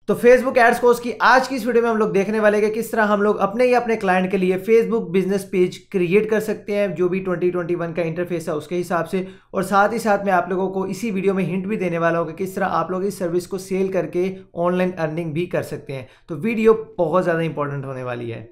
तो Facebook ads course की आज की इस वीडियो में हम लोग देखने वाले हैं कि किस तरह हम लोग अपने या अपने क्लाइंट के लिए फेसबुक बिजनेस पेज क्रिएट कर सकते हैं, जो भी 2021 का इंटरफेस है उसके हिसाब से। और साथ ही साथ मैं आप लोगों को इसी वीडियो में हिंट भी देने वाला हूँ कि किस तरह आप लोग इस सर्विस को सेल करके ऑनलाइन अर्निंग भी कर सकते हैं। तो वीडियो बहुत ज़्यादा इंपॉर्टेंट होने वाली है।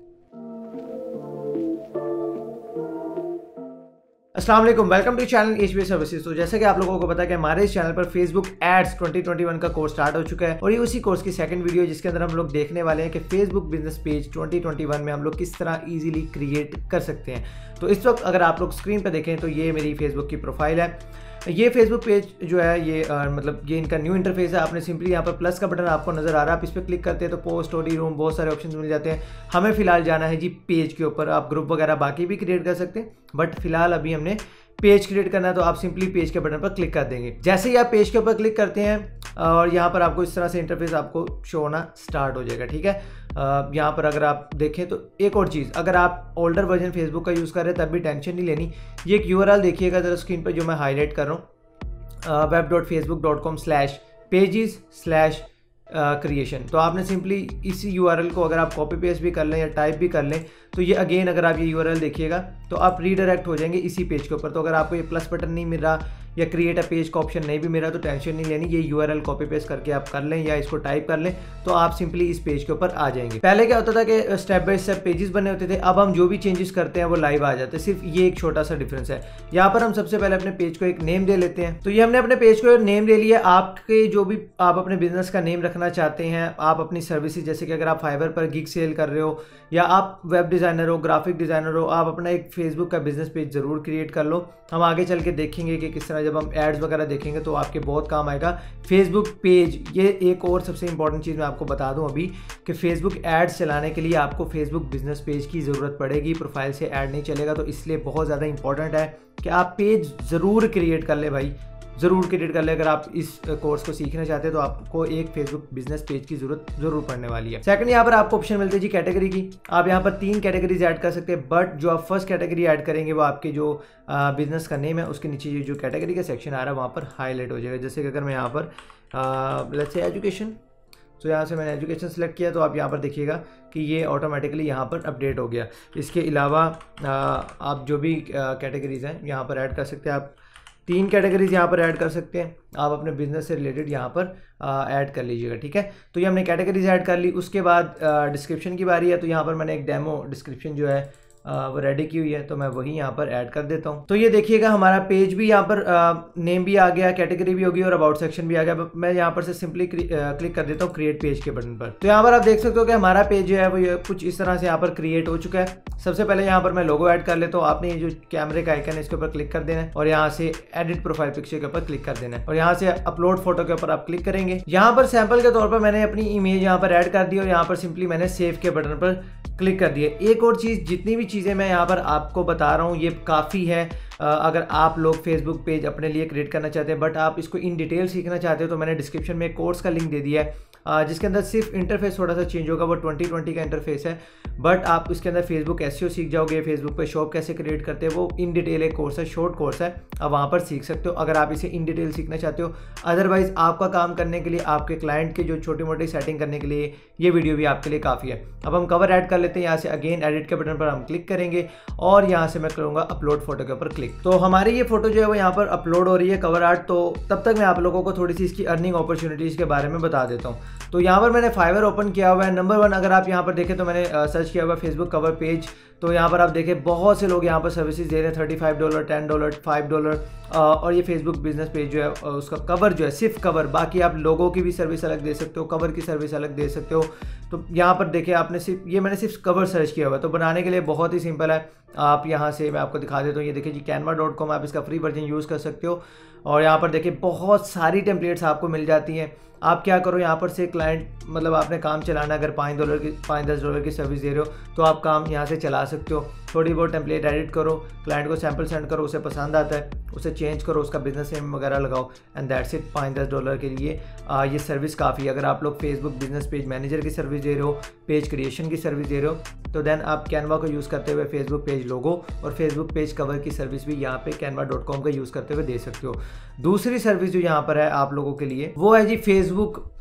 अस्सलाम वालेकुम, welcome to channel HBS services. तो जैसा कि आप लोगों को पता है कि हमारे इस चैनल पर फेसबुक एड्स 2021 का कोर्स स्टार्ट हो चुका है और ये उसी कोर्स की सेकंड वीडियो है जिसके अंदर हम लोग देखने वाले हैं कि फेसबुक बिजनेस पेज 2021 में हम लोग किस तरह इजीली क्रिएट कर सकते हैं। तो इस वक्त अगर आप लोग स्क्रीन पर देखें तो ये मेरी फेसबुक की प्रोफाइल है। ये फेसबुक पेज जो है ये ये इनका न्यू इंटरफेस है। आपने सिंपली यहाँ पर प्लस का बटन आपको नजर आ रहा है, आप इस पर क्लिक करते हैं तो पोस्ट, स्टोरी, रूम, बहुत सारे ऑप्शन मिल जाते हैं। हमें फिलहाल जाना है जी पेज के ऊपर। आप ग्रुप वगैरह बाकी भी क्रिएट कर सकते हैं, बट फिलहाल अभी हमने पेज क्रिएट करना है तो आप सिंपली पेज के बटन पर क्लिक कर देंगे। जैसे ही आप पेज के ऊपर क्लिक करते हैं और यहाँ पर आपको इस तरह से इंटरफेस आपको शो होना स्टार्ट हो जाएगा। ठीक है, यहाँ पर अगर आप देखें तो एक और चीज़, अगर आप ओल्डर वर्जन फेसबुक का यूज़ कर रहे हैं तब भी टेंशन नहीं लेनी। ये एक URL देखिएगा जरा स्क्रीन पर जो मैं हाईलाइट कर रहा हूँ, web.facebook.com/pages/creation। तो आपने सिंपली इसी URL को अगर आप कॉपी पेस्ट भी कर लें या टाइप भी कर लें तो ये अगेन अगर आप ये URL देखिएगा तो आप रीडायरेक्ट हो जाएंगे इसी पेज के ऊपर। तो अगर आपको ये प्लस बटन नहीं मिल रहा या क्रिएट अ पेज का ऑप्शन नहीं भी मिल रहा तो टेंशन नहीं लेनी, ये URL कॉपी पेस्ट करके आप कर लें या इसको टाइप कर लें तो आप सिंपली इस पेज के ऊपर आ जाएंगे। पहले क्या होता था कि स्टेप बाय स्टेप पेजेस बने होते थे, अब हम जो भी चेंजेस करते हैं वो लाइव आ जाते हैं। सिर्फ ये एक छोटा सा डिफरेंस है। यहाँ पर हम सबसे पहले अपने पेज को एक नेम दे लेते हैं। तो ये हमने अपने पेज को नेम दे लिया। आपके जो भी आप अपने बिजनेस का नेम रखना चाहते हैं, आप अपनी सर्विसेज, जैसे कि अगर आप फाइवर पर गिग सेल कर रहे हो या आप वेब डिज़ाइनर हो, ग्राफिक डिज़ाइनर हो, आप अपना एक फेसबुक का बिजनेस पेज ज़रूर क्रिएट कर लो। हम आगे चल के देखेंगे कि किस तरह जब हम एड्स वगैरह देखेंगे तो आपके बहुत काम आएगा फेसबुक पेज। ये एक और सबसे इंपॉर्टेंट चीज़ मैं आपको बता दूं अभी कि फेसबुक एड्स चलाने के लिए आपको फेसबुक बिजनेस पेज की ज़रूरत पड़ेगी। प्रोफाइल से ऐड नहीं चलेगा, तो इसलिए बहुत ज़्यादा इंपॉर्टेंट है कि आप पेज ज़रूर क्रिएट कर ले भाई, ज़रूर क्रिएट कर ले। अगर आप इस कोर्स को सीखना चाहते हैं तो आपको एक फेसबुक बिजनेस पेज की ज़रूरत ज़रूर पड़ने वाली है। सेकंड, यहाँ पर आपको ऑप्शन मिलते हैं जी कैटेगरी की। आप यहाँ पर 3 कैटेगरीज ऐड कर सकते हैं, बट जो आप फर्स्ट कैटेगरी ऐड करेंगे वो आपके जो बिजनेस का नेम है उसके नीचे जो कैटेगरी का सेक्शन आ रहा है वहाँ पर हाईलाइट हो जाएगा। जैसे कि अगर मैं यहाँ पर लेट्स से एजुकेशन, तो यहाँ से मैंने एजुकेशन सेलेक्ट किया तो आप यहाँ पर देखिएगा कि ये ऑटोमेटिकली यहाँ पर अपडेट हो गया। इसके अलावा आप जो भी कैटेगरीज हैं यहाँ पर ऐड कर सकते हैं। आप 3 कैटेगरीज यहाँ पर ऐड कर सकते हैं। आप अपने बिजनेस से रिलेटेड यहाँ पर ऐड कर लीजिएगा। ठीक है, तो ये हमने कैटेगरीज ऐड कर ली। उसके बाद डिस्क्रिप्शन की बारी है। तो यहाँ पर मैंने एक डेमो डिस्क्रिप्शन जो है वो रेडी की हुई है, तो मैं वही यहाँ पर ऐड कर देता हूँ। तो ये देखिएगा हमारा पेज भी यहाँ पर नेम भी आ गया, कैटेगरी भी होगी और अबाउट सेक्शन भी आ गया। मैं यहाँ पर से सिंपली क्लिक कर देता हूँ क्रिएट पेज के बटन पर। तो यहाँ पर आप देख सकते हो कि हमारा पेज जो है वो ये कुछ इस तरह से यहाँ पर क्रिएट हो चुका है। सबसे पहले यहाँ पर मैं लोगो ऐड कर लेता हूँ। आपने ये जो कैमरे का आइकन है इसके ऊपर क्लिक कर देना है और यहाँ से एडिट प्रोफाइल पिक्चर के ऊपर क्लिक कर देना है और यहाँ से अपलोड फोटो के ऊपर आप क्लिक करेंगे। यहाँ पर सैंपल के तौर पर मैंने अपनी इमेज यहाँ पर ऐड कर दी और यहाँ पर सिंपली मैंने सेव के बटन पर क्लिक कर दिया। एक और चीज़, जितनी भी चीज़ें मैं यहाँ पर आपको बता रहा हूँ ये काफ़ी है। अगर आप लोग फेसबुक पेज अपने लिए क्रिएट करना चाहते हैं बट आप इसको इन डिटेल सीखना चाहते हो तो मैंने डिस्क्रिप्शन में एक कोर्स का लिंक दे दिया है जिसके अंदर सिर्फ इंटरफेस थोड़ा सा चेंज होगा। वो 2020 का इंटरफेस है, बट आप उसके अंदर फेसबुक एसईओ सीख जाओगे, फेसबुक पे शॉप कैसे क्रिएट करते हैं, वो इन डिटेल एक कोर्स है, शॉर्ट कोर्स है, आप वहाँ पर सीख सकते हो अगर आप इसे इन डिटेल सीखना चाहते हो। अदरवाइज आपका काम करने के लिए, आपके क्लाइंट के जो छोटी मोटी सेटिंग करने के लिए ये वीडियो भी आपके लिए काफ़ी है। अब हम कवर ऐड कर लेते हैं। यहाँ से अगेन एडिट के बटन पर हम क्लिक करेंगे और यहाँ से मैं करूँगा अपलोड फोटो के ऊपर क्लिक। तो हमारी ये फोटो जो है वो यहाँ पर अपलोड हो रही है, कवर आर्ट। तो तब तक मैं आप लोगों को थोड़ी सी इसकी अर्निंग अपॉर्चुनिटीज़ के बारे में बता देता हूँ। तो यहाँ पर मैंने फाइवर ओपन किया हुआ है। नंबर 1 अगर आप यहाँ पर देखें तो मैंने सर्च किया हुआ है फेसबुक कवर पेज। तो यहाँ पर आप देखें बहुत से लोग यहाँ पर सर्विसेज दे रहे हैं, $35, $10, $5 और ये फेसबुक बिजनेस पेज जो है उसका कवर जो है सिर्फ कवर, बाकी आप लोगों की भी सर्विस अलग दे सकते हो, कवर की सर्विस अलग दे सकते हो। तो यहाँ पर देखिए आपने मैंने सिर्फ कवर सर्च किया हुआ है। तो बनाने के लिए बहुत ही सिंपल है। आप यहाँ से मैं आपको दिखा देता हूँ, ये देखिए जी canva.com, आप इसका फ्री वर्जन यूज़ कर सकते हो और यहाँ पर देखिए बहुत सारी टेम्पलेट्स आपको मिल जाती हैं। आप क्या करो, यहाँ पर से क्लाइंट मतलब आपने काम चलाना, अगर $5-10 की सर्विस दे रहे हो तो आप काम यहाँ से चला सकते हो। थोड़ी बहुत टेम्पलेट एडिट करो, क्लाइंट को सैंपल सेंड करो, उसे पसंद आता है उसे चेंज करो, उसका बिजनेस नेम वगैरह लगाओ एंड दैट्स इट। $5-10 के लिए ये सर्विस काफ़ी है। अगर आप लोग फेसबुक बिजनेस पेज मैनेजर की सर्विस दे रहे हो, पेज क्रिएशन की सर्विस दे रहे हो तो देन आप कैनवा को यूज़ करते हुए फेसबुक पेज लोगो और फेसबुक पेज कवर की सर्विस भी यहाँ पे canva.com का यूज़ करते हुए दे सकते हो। दूसरी सर्विस जो यहाँ पर है आप लोगों के लिए वो है जी फेसबुक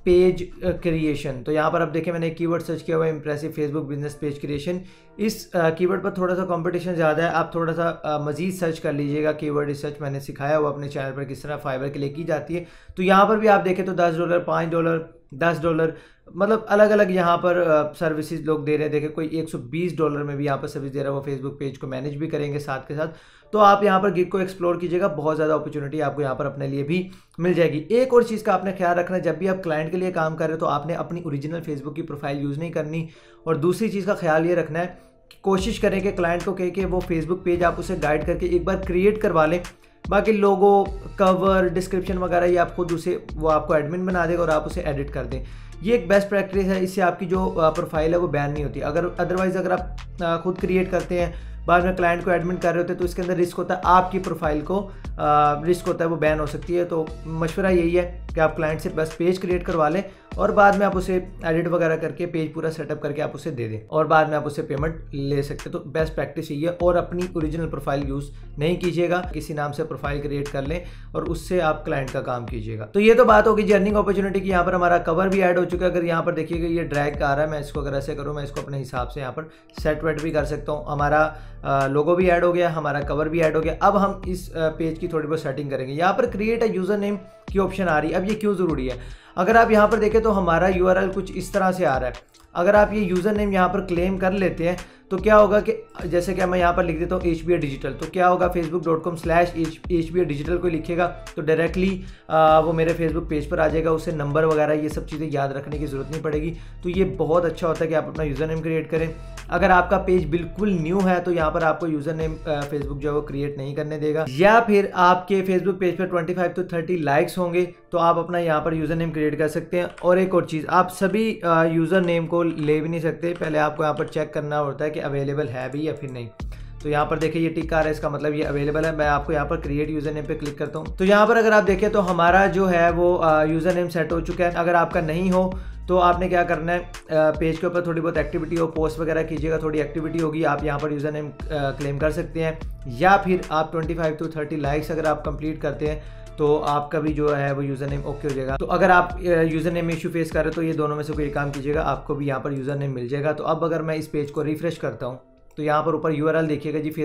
पेज क्रिएशन। तो यहाँ पर आप देखें मैंने एक कीवर्ड सर्च किया हुआ है impressive Facebook business page creation. इस कीवर्ड पर थोड़ा सा कंपटीशन ज़्यादा है, आप थोड़ा सा मज़ीद सर्च कर लीजिएगा। कीवर्ड रिसर्च मैंने सिखाया हुआ अपने चैनल पर किस तरह फाइवर के लिए की जाती है। तो यहाँ पर भी आप देखें तो $10, $5, $10 मतलब अलग अलग यहाँ पर सर्विसेज लोग दे रहे हैं। देखें कोई $120 में भी यहाँ पर सर्विस दे रहा है, वो फेसबुक पेज को मैनेज भी करेंगे साथ के साथ। तो आप यहाँ पर गिग को एक्सप्लोर कीजिएगा, बहुत ज़्यादा अपॉर्चुनिटी आपको यहाँ पर अपने लिए भी मिल जाएगी। एक और चीज़ का आपने ख्याल रखना है, जब भी आप क्लाइंट के लिए काम कर रहे हो तो आपने अपनी ओरिजिनल फेसबुक की प्रोफाइल यूज़ नहीं करनी। और दूसरी चीज़ का ख्याल ये रखना है कि कोशिश करें कि क्लाइंट को कहे कि वो फेसबुक पेज आप उसे गाइड करके एक बार क्रिएट करवा लें। बाकी लोगो, कवर, डिस्क्रिप्शन वगैरह ये आप खुद उसे, वो आपको एडमिन बना देगा और आप उसे एडिट कर दें। ये एक बेस्ट प्रैक्टिस है, इससे आपकी जो प्रोफाइल है वो बैन नहीं होती। अदरवाइज़ अगर आप खुद क्रिएट करते हैं, बाद में क्लाइंट को एडमिन कर रहे होते हैं, तो इसके अंदर रिस्क होता है, आपकी प्रोफाइल को रिस्क होता है, वो बैन हो सकती है। तो मशवरा यही है कि आप क्लाइंट से बस पेज क्रिएट करवा लें और बाद में आप उसे एडिट वगैरह करके पेज पूरा सेटअप करके आप उसे दे दें और बाद में आप उससे पेमेंट ले सकते हैं। तो बेस्ट प्रैक्टिस यही है। और अपनी ओरिजिनल प्रोफाइल यूज़ नहीं कीजिएगा, किसी नाम से प्रोफाइल क्रिएट कर लें और उससे आप क्लाइंट का काम कीजिएगा। तो ये तो बात होगी अर्निंग अपॉर्चुनिटी की। यहाँ पर हमारा कवर भी ऐड हो चुका है। अगर यहाँ पर देखिएगा ये ड्रैग आ रहा है, मैं इसको अगर ऐसे करूँ, मैं इसको अपने हिसाब से यहाँ पर सेट वेट भी कर सकता हूँ। हमारा लोगो भी ऐड हो गया, हमारा कवर भी ऐड हो गया। अब हम इस पेज की थोड़ी बहुत सेटिंग करेंगे। यहाँ पर क्रिएट अ यूज़र नेम की ऑप्शन आ रही है। अब ये क्यों ज़रूरी है? अगर आप यहाँ पर देखें तो हमारा URL कुछ इस तरह से आ रहा है। अगर आप ये यूज़र नेम यहाँ पर क्लेम कर लेते हैं तो क्या होगा कि जैसे कि मैं यहाँ पर लिख देता हूँ HBA डिजिटल, तो क्या होगा facebook.com/HBA डिजिटल को लिखेगा तो डायरेक्टली वो मेरे फेसबुक पेज पर आ जाएगा। उसे नंबर वगैरह ये सब चीज़ें याद रखने की ज़रूरत नहीं पड़ेगी। तो ये बहुत अच्छा होता है कि आप अपना यूज़र नेम क्रिएट करें। अगर आपका पेज बिल्कुल न्यू है तो यहाँ पर आपको यूज़र नेम फेसबुक जो है वो क्रिएट नहीं करने देगा। या फिर आपके फेसबुक पेज पर 25 to 30 लाइक्स होंगे तो आप अपना यहाँ पर यूज़र नेम क्रिएट कर सकते हैं। और एक और चीज़, आप सभी यूज़र नेम को ले भी नहीं सकते, पहले आपको यहाँ पर चेक करना होता है कि अवेलेबल है भी या फिर नहीं। तो यहाँ पर देखिए ये टिक आ रहा है, इसका मतलब ये अवेलेबल है। मैं आपको यहाँ पर क्रिएट यूज़र नेम पे क्लिक करता हूँ। तो यहाँ पर अगर आप देखें तो हमारा जो है वो यूज़र नेम सेट हो चुका है। अगर आपका नहीं हो तो आपने क्या करना है, पेज के ऊपर थोड़ी बहुत एक्टिविटी हो, पोस्ट वगैरह कीजिएगा, थोड़ी एक्टिविटी होगी, आप यहाँ पर यूज़र नेम क्लेम कर सकते हैं। या फिर आप 25 to 30 लाइक्स अगर आप कंप्लीट करते हैं तो आपका भी जो है वो यूज़र नेम ओके हो जाएगा। तो अगर आप यूज़र नेम में इशू फेस कर रहे हो तो ये दोनों में से कोई काम कीजिएगा, आपको भी यहाँ पर यूज़र नेम मिल जाएगा। तो अब अगर मैं इस पेज को रिफ्रेश करता हूँ तो यहाँ पर ऊपर URL देखिएगा जी,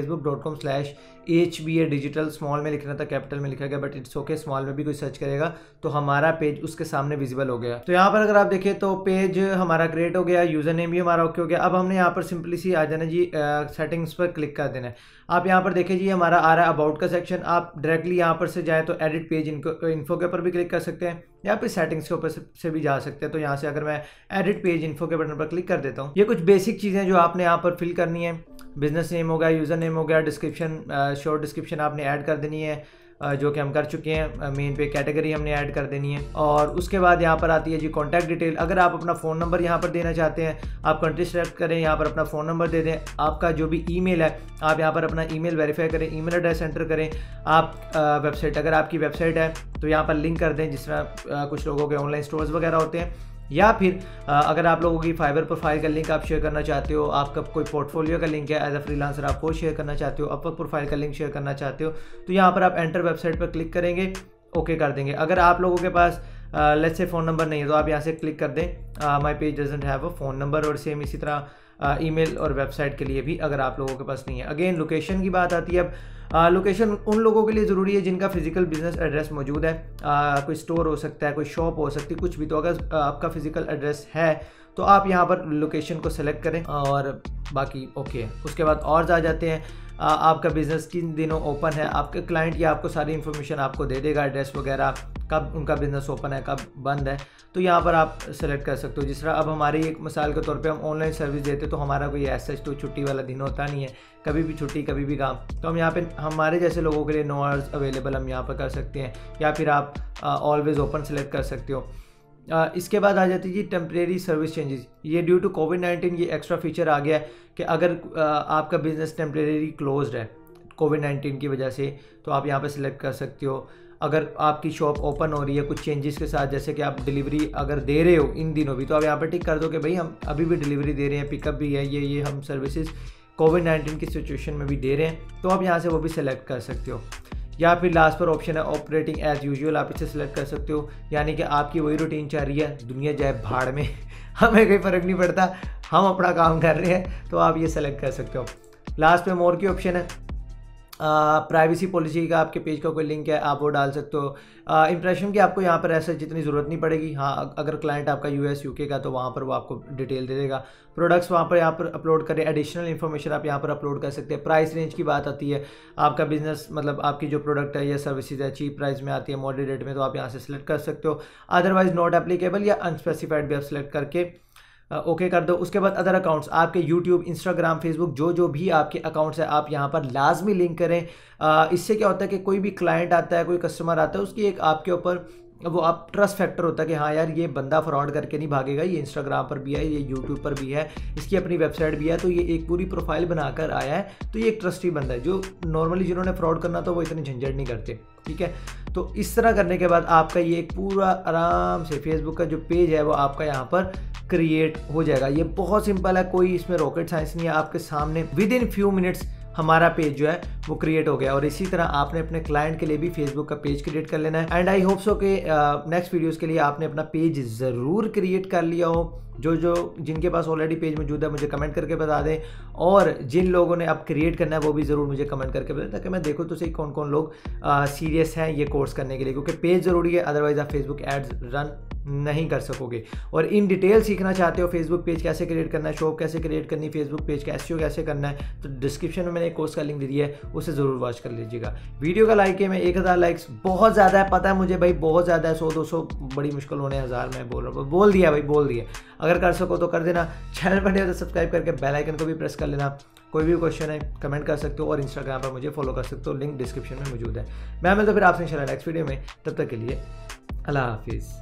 facebook.com/HBA डिजिटल, स्मॉल में लिखना था, कैपिटल में लिखा गया, बट इट्स ओके, स्मॉल में भी कोई सर्च करेगा तो हमारा पेज उसके सामने विजिबल हो गया। तो यहाँ पर अगर आप देखें तो पेज हमारा क्रिएट हो गया, यूज़र नेम भी हमारा ओके हो गया। अब हमने यहाँ पर सिंपली सी आ जाना जी, सेटिंग्स पर क्लिक कर देना है। आप यहाँ पर देखें जी हमारा आ रहा है अबाउट का सेक्शन। आप डायरेक्टली यहाँ पर से जाए तो एडिट पेज इन्फो के ऊपर भी क्लिक कर सकते हैं या फिर सेटिंग्स के ऊपर से भी जा सकते हैं। तो यहाँ से अगर मैं एडिट पेज इन्फो के बटन पर क्लिक कर देता हूँ, ये कुछ बेसिक चीज़ें जो आपने यहाँ पर फिल करनी है। बिजनेस नेम हो गया, यूज़र नेम हो गया, डिस्क्रिप्शन, शॉर्ट डिस्क्रिप्शन आपने ऐड कर देनी है, जो कि हम कर चुके हैं। मेन पे कैटेगरी हमने ऐड कर देनी है। और उसके बाद यहाँ पर आती है जी कॉन्टैक्ट डिटेल। अगर आप अपना फ़ोन नंबर यहाँ पर देना चाहते हैं, आप कंट्री सेलेक्ट करें, यहाँ पर अपना फ़ोन नंबर दे दें। आपका जो भी ईमेल है आप यहाँ पर अपना ईमेल वेरीफाई करें, ईमेल एड्रेस एंटर करें। आप वेबसाइट, अगर आपकी वेबसाइट है तो यहाँ पर लिंक कर दें, जिस तरह कुछ लोगों के ऑनलाइन स्टोर्स वगैरह होते हैं। या फिर अगर आप लोगों की फाइवर प्रोफाइल का लिंक आप शेयर करना चाहते हो, आपका कोई पोर्टफोलियो का लिंक है एज अ फ्रीलांसर आप वो शेयर करना चाहते हो, अपवर्क प्रोफाइल का लिंक शेयर करना चाहते हो, तो यहाँ पर आप एंटर वेबसाइट पर क्लिक करेंगे, ओके कर देंगे। अगर आप लोगों के पास लेट्स से फ़ोन नंबर नहीं है तो आप यहाँ से क्लिक कर दें my page doesn't have a phone number. और सेम इसी तरह ईमेल और वेबसाइट के लिए भी अगर आप लोगों के पास नहीं है। अगेन लोकेशन की बात आती है। अब लोकेशन उन लोगों के लिए ज़रूरी है जिनका फिजिकल बिजनेस एड्रेस मौजूद है। कोई स्टोर हो सकता है, कोई शॉप हो सकती है, कुछ भी। तो अगर आपका फिजिकल एड्रेस है तो आप यहाँ पर लोकेशन को सेलेक्ट करें और बाकी ओके। उसके बाद और आ जाते हैं, आपका बिज़नेस किन दिनों ओपन है। आपके क्लाइंट ये आपको सारी इन्फॉर्मेशन आपको दे देगा, एड्रेस वगैरह, कब उनका बिज़नेस ओपन है, कब बंद है। तो यहाँ पर आप सेलेक्ट कर सकते हो। जिस तरह अब हमारी एक मिसाल के तौर पे हम ऑनलाइन सर्विस देते तो हमारा कोई ऐसा तो छुट्टी वाला दिन होता नहीं है, कभी भी छुट्टी कभी भी काम। तो हम यहाँ पे हमारे जैसे लोगों के लिए नो आवर्स अवेलेबल हम यहाँ पर कर सकते हैं, या फिर आप ऑलवेज़ ओपन सेलेक्ट कर सकते हो। इसके बाद आ जाती है जी टेम्परेरी सर्विस चेंजेस। ये ड्यू टू कोविड-19 ये एक्स्ट्रा फीचर आ गया है कि अगर आपका बिज़नेस टेम्परेरी क्लोज्ड है कोविड-19 की वजह से तो आप यहाँ पे सिलेक्ट कर सकते हो। अगर आपकी शॉप ओपन हो रही है कुछ चेंजेस के साथ, जैसे कि आप डिलीवरी अगर दे रहे हो इन दिनों भी, तो आप यहाँ पर टिक कर दो कि भाई हम अभी भी डिलीवरी दे रहे हैं, पिकअप भी है, ये हम सर्विसेज कोविड-19 की सिचुएशन में भी दे रहे हैं, तो आप यहाँ से वो भी सिलेक्ट कर सकते हो। या फिर लास्ट पर ऑप्शन है ऑपरेटिंग एज यूजुअल, आप इसे सेलेक्ट कर सकते हो, यानी कि आपकी वही रूटीन चल रही है, दुनिया जाए भाड़ में हमें कोई फ़र्क नहीं पड़ता, हम अपना काम कर रहे हैं, तो आप ये सेलेक्ट कर सकते हो। लास्ट पे मोर की ऑप्शन है, प्राइवेसी पॉलिसी का आपके पेज का कोई लिंक है आप वो डाल सकते हो। इंप्रेशन की आपको यहाँ पर ऐसा जितनी ज़रूरत नहीं पड़ेगी, हाँ अगर क्लाइंट आपका US UK का तो वहाँ पर वो आपको डिटेल दे देगा। प्रोडक्ट्स वहाँ पर अपलोड करें, एडिशनल इन्फॉर्मेशन आप यहाँ पर अपलोड कर सकते हैं। प्राइस रेंज की बात आती है, आपका बिजनेस मतलब आपकी जो प्रोडक्ट है या सर्विसेज है चीप प्राइस में आती है, मॉडरेट में, तो आप यहाँ से सिलेक्ट कर सकते हो। अदरवाइज नॉट एप्लीकेबल या अनस्पेसिफाइड भी आप सिलेक्ट करके ओके कर दो। उसके बाद अदर अकाउंट्स, आपके यूट्यूब, इंस्टाग्राम, फेसबुक जो भी आपके अकाउंट्स है आप यहाँ पर लाजमी लिंक करें। इससे क्या होता है कि कोई भी क्लाइंट आता है, कोई कस्टमर आता है, उसकी एक आपके ऊपर वो आप ट्रस्ट फैक्टर होता है कि हाँ यार ये बंदा फ्रॉड करके नहीं भागेगा, ये इंस्टाग्राम पर भी है, ये यूट्यूब पर भी है, इसकी अपनी वेबसाइट भी है, तो ये एक पूरी प्रोफाइल बनाकर आया है, तो ये एक ट्रस्टी बंदा है। जो नॉर्मली जिन्होंने फ्रॉड करना तो वो इतनी झंझट नहीं करते, ठीक है। तो इस तरह करने के बाद आपका ये एक पूरा आराम से फेसबुक का जो पेज है वो आपका यहाँ पर क्रिएट हो जाएगा। ये बहुत सिंपल है, कोई इसमें रॉकेट साइंस नहीं है, आपके सामने विद इन फ्यू मिनट्स हमारा पेज जो है वो क्रिएट हो गया। और इसी तरह आपने अपने क्लाइंट के लिए भी फेसबुक का पेज क्रिएट कर लेना है। एंड आई होप सो कि नेक्स्ट वीडियोस के लिए आपने अपना पेज ज़रूर क्रिएट कर लिया हो। जिनके पास ऑलरेडी पेज मौजूद है मुझे कमेंट करके बता दें, और जिन लोगों ने अब क्रिएट करना है वो भी ज़रूर मुझे कमेंट करके बताएं, ताकि मैं देखूँ तो सही कौन कौन लोग सीरियस हैं ये कोर्स करने के लिए, क्योंकि पेज ज़रूरी है, अदरवाइज़ आप फेसबुक एड्स रन नहीं कर सकोगे। और इन डिटेल सीखना चाहते हो फेसबुक पेज कैसे क्रिएट करना है, शॉप कैसे क्रिएट करनी, फेसबुक पेज का एसईओ कैसे करना है, तो डिस्क्रिप्शन में मैंने एक कोर्स का लिंक दे दिया है, उसे ज़रूर वॉच कर लीजिएगा। वीडियो का लाइक है, मैं 1000 लाइक्स बहुत ज़्यादा है, पता है मुझे भाई, बहुत ज़्यादा है, 100-200 बड़ी मुश्किल होने, 1000 मैं बोल रहा हूँ, बोल दिया भाई, बोल दिया। अगर कर सको तो कर देना, चैनल पर नहीं हो तो सब्सक्राइब करके बेल आइकन को भी प्रेस कर लेना। कोई भी क्वेश्चन है कमेंट कर सकते हो, और इंस्टाग्राम पर मुझे फॉलो कर सकते हो, लिंक डिस्क्रिप्शन में मौजूद है। मैं मिलता फिर आपसे इंशाल्लाह नेक्स्ट वीडियो में, तब तक के लिए अल्लाह हाफिज़।